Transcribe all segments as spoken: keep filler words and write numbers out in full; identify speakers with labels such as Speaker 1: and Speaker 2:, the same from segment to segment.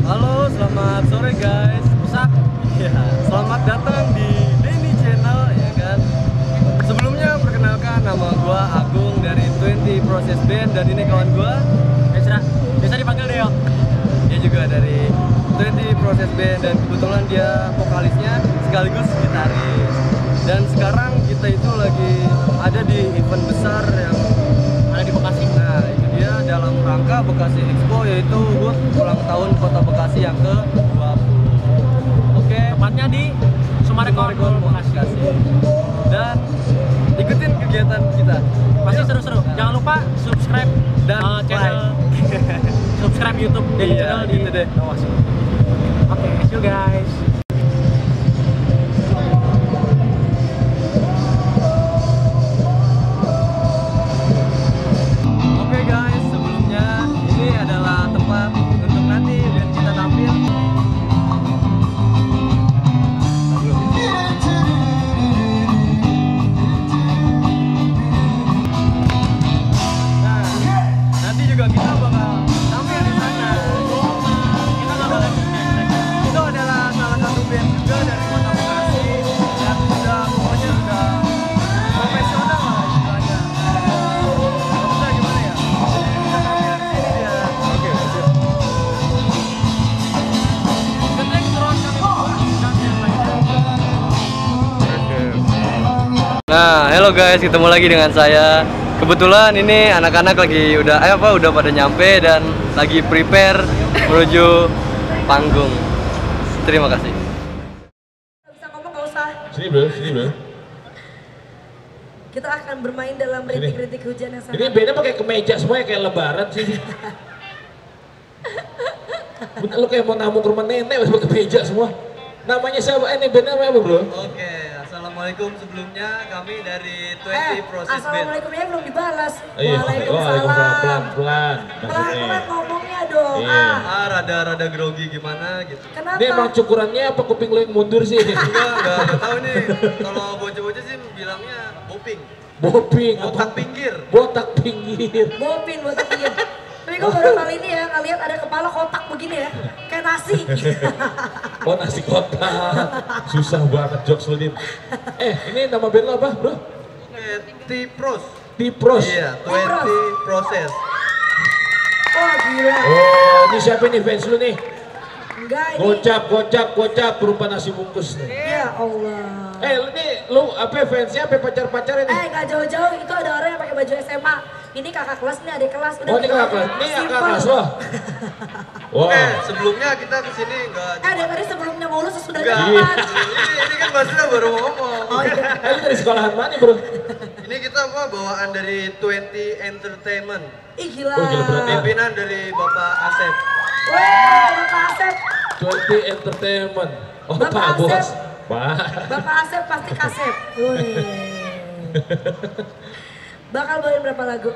Speaker 1: Halo, selamat sore guys.
Speaker 2: Pusat.
Speaker 1: Ya, selamat datang di Denny Channel ya kan. Sebelumnya perkenalkan, nama gua Agung dari twenty Process Band dan ini kawan gua
Speaker 2: Biasa, biasa dipanggil Deo.
Speaker 1: dia juga dari twenty Process Band dan kebetulan dia vokalisnya sekaligus gitaris. Dan sekarang kita itu lagi ada di event besar yang
Speaker 2: Ada di Bekasi.
Speaker 1: nah itu dia dalam rangka Bekasi Expo, yaitu H U T ulang tahun Kota Bekasi yang ke dua puluh. Oke,
Speaker 2: Tepatnya di Sumarekon,
Speaker 1: Sumarekon,
Speaker 2: Bekasi.
Speaker 1: dan ikutin kegiatan kita.
Speaker 2: Pasti
Speaker 1: Yuk.
Speaker 2: seru-seru. Jangan lupa subscribe
Speaker 1: Dan
Speaker 2: uh, channel
Speaker 1: like.
Speaker 2: subscribe YouTube Denny
Speaker 1: Iya,
Speaker 2: Channel di
Speaker 1: gitu deh.
Speaker 2: bawah sini. Oke, see you guys.
Speaker 1: Oke guys, sebelumnya ini adalah tempat untuk nanti band kita tampil. Nah, nanti juga kita bakal tampil di sana.
Speaker 2: Kita nggak boleh
Speaker 1: Itu adalah salah satu band juga dari Kota Bekasi yang sudah pokoknya sudah profesional lah istilahnya. Maksudnya gimana ya? Jadi kita tampil di sini dia. Oke, lanjut.
Speaker 2: Ketek terus kami buat dan yang lainnya.
Speaker 1: Nah, hello guys, ketemu lagi dengan saya. Kebetulan ini anak-anak lagi udah eh apa udah pada nyampe dan lagi prepare menuju panggung. Terima kasih.
Speaker 3: Bisa ngomong gak usah.
Speaker 4: Sini bro, sini bro.
Speaker 3: Kita akan bermain dalam rintik-rintik hujan yang
Speaker 4: Ini
Speaker 3: sangat.
Speaker 4: beda pakai kemeja semua ya, kayak lebaran sih. Bener, lu kayak mau namu ke rumah nenek pakai kemeja semua. Namanya siapa? Eh, ini bandnya namanya apa bro?
Speaker 1: Oke, assalamualaikum sebelumnya kami dari
Speaker 3: Eh,
Speaker 1: twenty Process Band.
Speaker 3: assalamualaikumnya belum dibalas.
Speaker 4: Iya,
Speaker 3: Waalaikumsalam.
Speaker 4: pelan-pelan.
Speaker 3: Pelan-pelan ngomongnya dong.
Speaker 4: Iya.
Speaker 3: Ah,
Speaker 1: Ah, rada-rada grogi gimana gitu.
Speaker 3: kenapa?
Speaker 4: Ini emang cukurannya apa kuping lu yang mundur sih?
Speaker 1: Enggak, enggak, enggak tahu nih. Kalau bocah-bocah sih bilangnya boping.
Speaker 4: Boping,
Speaker 1: Botak
Speaker 4: apa?
Speaker 1: pinggir.
Speaker 4: Botak pinggir.
Speaker 3: Bopin buat pinggir. Tapi gue baru kali ini ya ngeliat ada kepala kotak begini ya, kayak nasi.
Speaker 4: Oh, nasi kotak. Susah banget jokes lu, Din. Eh, ini nama band lo apa bro?
Speaker 1: T-Pros.
Speaker 4: T-Pros.
Speaker 1: Iya, twenty Process.
Speaker 3: Wah gila.
Speaker 4: Oh, ini siapa nih fans lu nih?
Speaker 3: Enggak ini.
Speaker 4: Gocap, gocap, gocap berupa nasi bungkus nih.
Speaker 3: Ya Allah.
Speaker 4: Eh, lu nih, lu apa fansnya, apa pacar-pacarnya nih?
Speaker 3: Eh gak jauh-jauh itu ada orang yang pakai baju S M A. Ini kakak kelas, ini adik kelas. Udah
Speaker 4: Oh, ini
Speaker 3: gitu
Speaker 4: kakak
Speaker 3: aja.
Speaker 4: kelas, ini kakak
Speaker 3: Simple.
Speaker 4: kelas lo. Wah,
Speaker 1: Oke, sebelumnya kita kesini enggak
Speaker 3: Eh dari tadi sebelumnya mau lu sesudah
Speaker 1: enggak.
Speaker 3: depan.
Speaker 1: Ini, ini kan Basra baru ngomong.
Speaker 3: Oh iya.
Speaker 4: eh, lu dari sekolahan mana bro?
Speaker 1: Ini kita apa bawaan dari twenty Entertainment.
Speaker 3: Ih gila.
Speaker 4: Oh, gila, berat.
Speaker 1: Pimpinan dari Bapak Asep.
Speaker 3: Wah, Bapak Asep.
Speaker 4: twenty Entertainment. Oh,
Speaker 3: Bapak
Speaker 4: Pak
Speaker 3: Asep.
Speaker 4: Bos. Pak.
Speaker 3: Bapak Asep pasti kasep. Wih. Bakal bawain berapa lagu?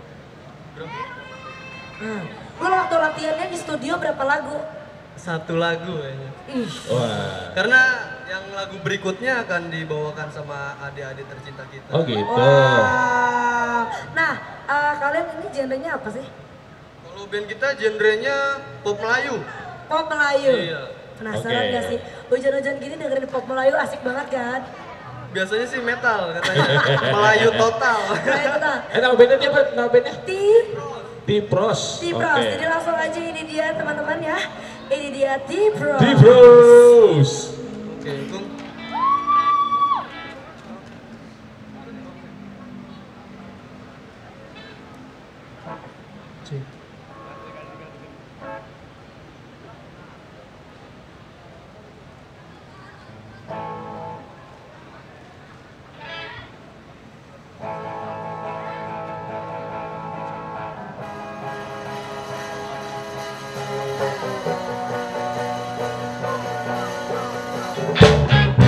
Speaker 3: Hmm. Lu waktu latihannya di studio berapa lagu?
Speaker 1: Satu lagu kayaknya.
Speaker 3: Ih.
Speaker 4: Wah.
Speaker 1: Karena yang lagu berikutnya akan dibawakan sama adik-adik tercinta kita.
Speaker 4: Oh gitu.
Speaker 3: Wah. Nah, eh, kalian ini genrenya apa sih?
Speaker 1: Kalau band kita genrenya pop Melayu.
Speaker 3: Pop Melayu.
Speaker 1: Iya.
Speaker 3: Penasaran
Speaker 4: Oke.
Speaker 3: gak sih? Hujan-hujan gini dengerin pop Melayu asik banget kan?
Speaker 1: Biasanya sih metal katanya. Melayu total.
Speaker 3: Nah itu dah.
Speaker 4: Eh, nama bandnya apa? Nama bandnya?
Speaker 3: Ti,
Speaker 4: T-Pros.
Speaker 3: T-Pros.
Speaker 4: Oke.
Speaker 3: Jadi langsung aja ini dia teman-teman ya. Ini dia T-Pros.
Speaker 4: T-Pros.
Speaker 1: Oke, Kung.
Speaker 4: Thank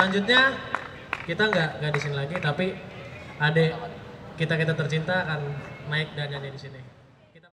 Speaker 2: selanjutnya kita nggak nggak di sini lagi, tapi adik kita kita tercinta akan naik dan nyanyi di sini.